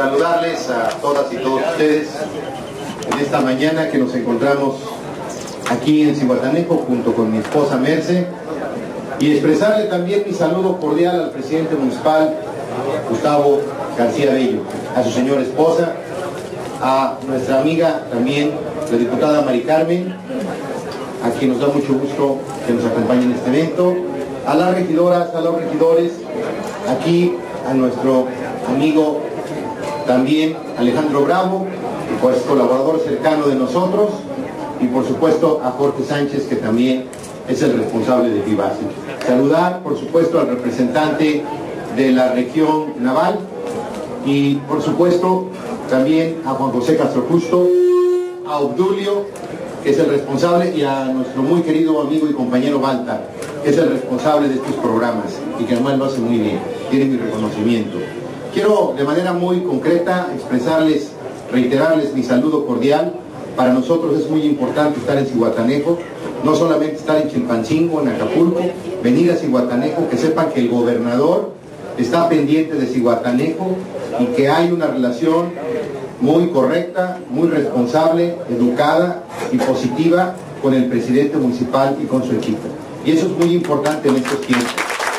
saludarles a todas y todos ustedes en esta mañana que nos encontramos aquí en Zihuatanejo junto con mi esposa Merce, y expresarle también mi saludo cordial al presidente municipal Gustavo García Bello, a su señora esposa, a nuestra amiga también la diputada Mari Carmen, a quien nos da mucho gusto que nos acompañe en este evento, a las regidoras, a los regidores, aquí a nuestro amigo también Alejandro Bravo, pues colaborador cercano de nosotros, y por supuesto a Jorge Sánchez, que también es el responsable de Vivasi. Saludar por supuesto al representante de la región naval y por supuesto también a Juan José Castro Justo, a Obdulio, que es el responsable, y a nuestro muy querido amigo y compañero Balta, que es el responsable de estos programas y que además lo hace muy bien, tiene mi reconocimiento. Quiero de manera muy concreta expresarles, reiterarles mi saludo cordial. Para nosotros es muy importante estar en Zihuatanejo, no solamente estar en Chilpancingo, en Acapulco, venir a Zihuatanejo, que sepan que el gobernador está pendiente de Zihuatanejo y que hay una relación muy correcta, muy responsable, educada y positiva con el presidente municipal y con su equipo. Y eso es muy importante en estos tiempos.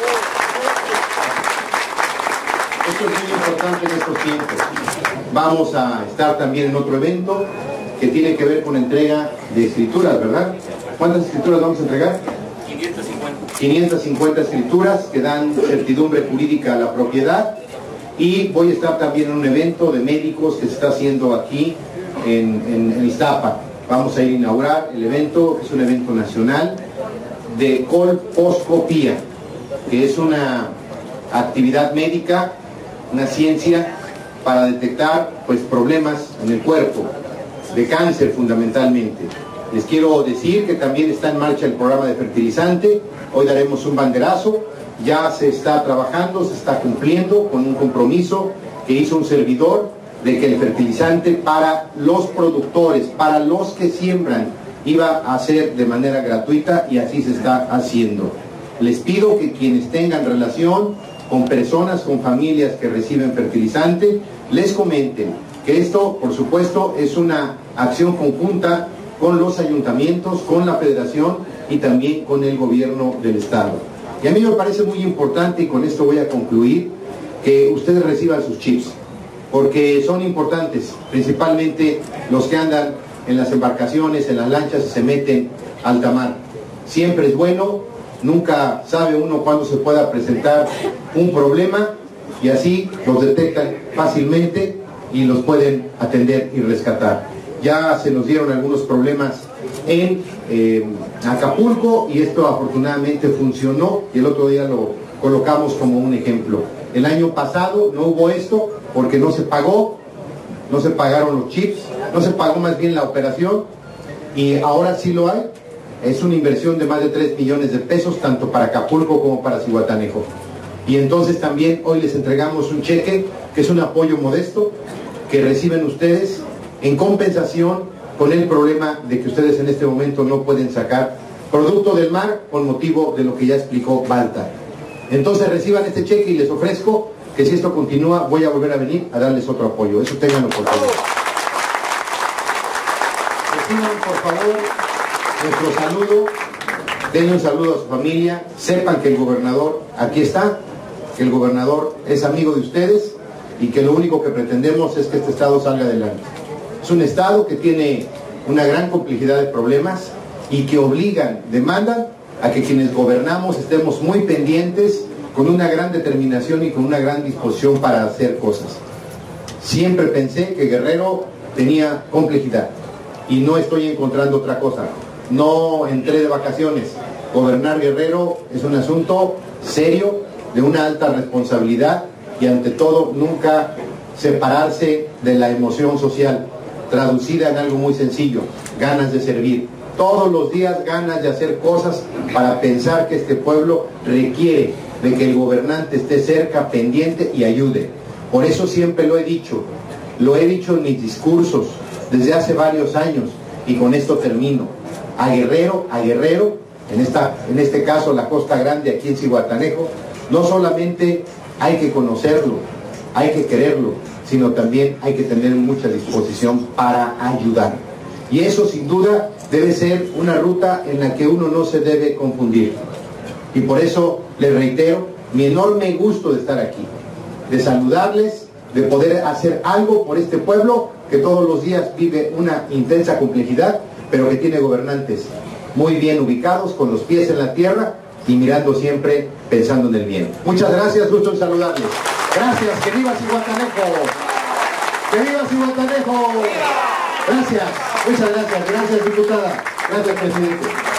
Esto es muy importante en estos tiempos. Vamos a estar también en otro evento que tiene que ver con entrega de escrituras, ¿verdad? ¿Cuántas escrituras vamos a entregar? 550. 550 escrituras que dan certidumbre jurídica a la propiedad. Y voy a estar también en un evento de médicos que se está haciendo aquí en Iztapa. Vamos a ir a inaugurar el evento, que es un evento nacional de colposcopía, que es una actividad médica, una ciencia para detectar pues problemas en el cuerpo, de cáncer fundamentalmente. Les quiero decir que también está en marcha el programa de fertilizante. Hoy daremos un banderazo. Ya se está trabajando, se está cumpliendo con un compromiso que hizo un servidor de que el fertilizante para los productores, para los que siembran, iba a ser de manera gratuita, y así se está haciendo. Les pido que quienes tengan relación con personas, con familias que reciben fertilizante, les comenten que esto, por supuesto, es una acción conjunta con los ayuntamientos, con la federación y también con el gobierno del estado. Y a mí me parece muy importante, y con esto voy a concluir, que ustedes reciban sus chips, porque son importantes, principalmente los que andan en las embarcaciones, en las lanchas y se meten a alta mar. Siempre es bueno, nunca sabe uno cuándo se pueda presentar un problema, y así los detectan fácilmente y los pueden atender y rescatar. Ya se nos dieron algunos problemas en Acapulco, y esto afortunadamente funcionó, y el otro día lo colocamos como un ejemplo. El año pasado no hubo esto porque no se pagó, no se pagaron los chips, no se pagó más bien la operación, y ahora sí lo hay. Es una inversión de más de 3 millones de pesos, tanto para Acapulco como para Zihuatanejo. Y entonces también hoy les entregamos un cheque, que es un apoyo modesto que reciben ustedes en compensación con el problema de que ustedes en este momento no pueden sacar producto del mar con motivo de lo que ya explicó Balta. Entonces reciban este cheque, y les ofrezco que si esto continúa voy a volver a venir a darles otro apoyo. Eso ténganlo por favor. Reciban por favor nuestro saludo, denle un saludo a su familia, sepan que el gobernador aquí está, que el gobernador es amigo de ustedes y que lo único que pretendemos es que este estado salga adelante. Es un estado que tiene una gran complejidad de problemas y que obligan, demandan a que quienes gobernamos estemos muy pendientes, con una gran determinación y con una gran disposición para hacer cosas. Siempre pensé que Guerrero tenía complejidad y no estoy encontrando otra cosa. No entré de vacaciones. Gobernar Guerrero es un asunto serio, de una alta responsabilidad, y ante todo nunca separarse de la emoción social, traducida en algo muy sencillo: ganas de servir. Todos los días ganas de hacer cosas para pensar que este pueblo requiere de que el gobernante esté cerca, pendiente y ayude. Por eso siempre lo he dicho en mis discursos desde hace varios años, y con esto termino. A Guerrero, en este caso la Costa Grande aquí en Zihuatanejo, no solamente hay que conocerlo, hay que quererlo, sino también hay que tener mucha disposición para ayudar. Y eso sin duda debe ser una ruta en la que uno no se debe confundir. Y por eso les reitero mi enorme gusto de estar aquí, de saludarles, de poder hacer algo por este pueblo que todos los días vive una intensa complejidad, pero que tiene gobernantes muy bien ubicados, con los pies en la tierra y mirando siempre, pensando en el bien. Muchas gracias, gusto en saludarles. Gracias, que viva Zihuatanejo. Que viva Zihuatanejo. Gracias, muchas gracias. Gracias, diputada. Gracias, presidente.